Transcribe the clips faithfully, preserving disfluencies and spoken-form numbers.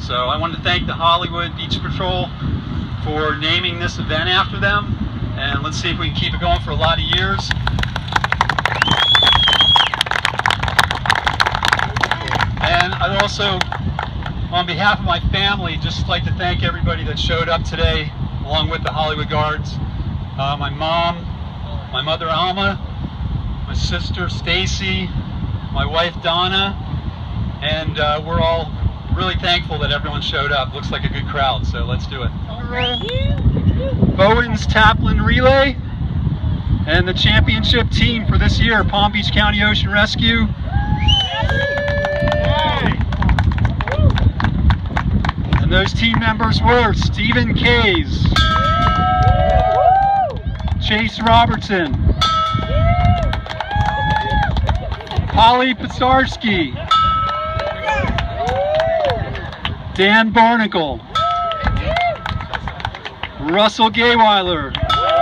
So I want to thank the Hollywood Beach Patrol for naming this event after them, and let's see if we can keep it going for a lot of years. And I'd also, on behalf of my family, just like to thank everybody that showed up today, along with the Hollywood Guards. Uh, my mom, my mother Alma, my sister Stacy, my wife Donna, and uh, we're all really thankful that everyone showed up. Looks like a good crowd, so let's do it. Bowens Taplin Relay and the championship team for this year, Palm Beach County Ocean Rescue. And those team members were Stephen Kays, Chase Robertson, Holly Pisarski, Dan Barnacle, Russell Gayweiler,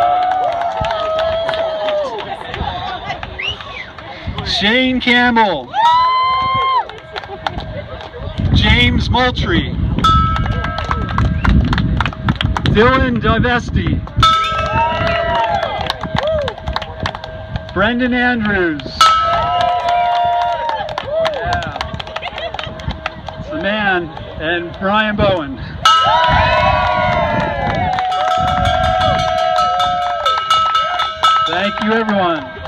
Shane Campbell, James Moultrie, Dylan Divesti, Brendan Andrews, yeah, it's the man, and Brian Bowen. Thank you, everyone.